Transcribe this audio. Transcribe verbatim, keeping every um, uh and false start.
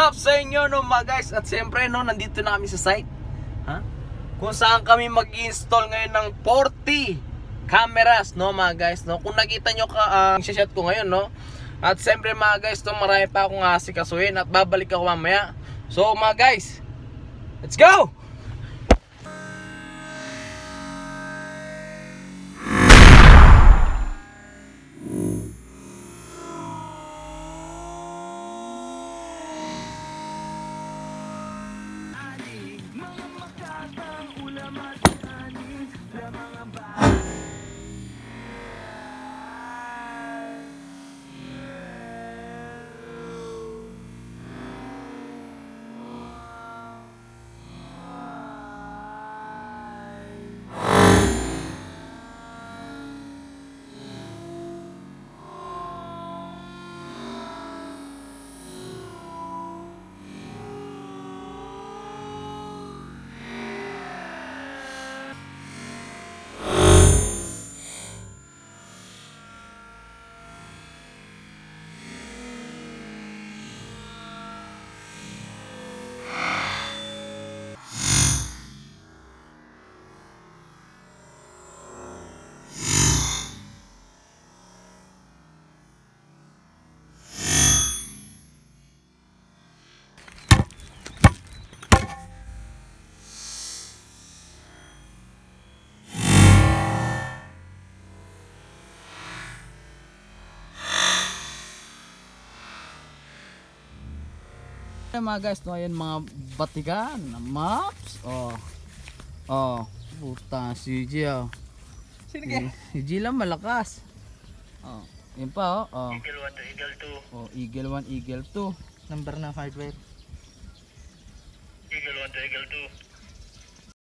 up sa inyo no mga guys? At siyempre no, nandito na kami sa site, ha? Kung saan kami mag-install ngayon ng forty cameras no mga guys no. Kung nakita nyo ka, uh, shot ko ngayon no. At siyempre mga guys no, marami pa akong asikasuhin at babalik ako mamaya. So mga guys, let's go! Mga guys, no, ayan mga batigan, maps. Oh. Oh, puta si G. Oh. Sino ka? Si G lang malakas. Oh, yun pa oh. Oh. Eagle one to Eagle two. Oh, Eagle one, Eagle two. Number na hardware. Eagle one to Eagle two.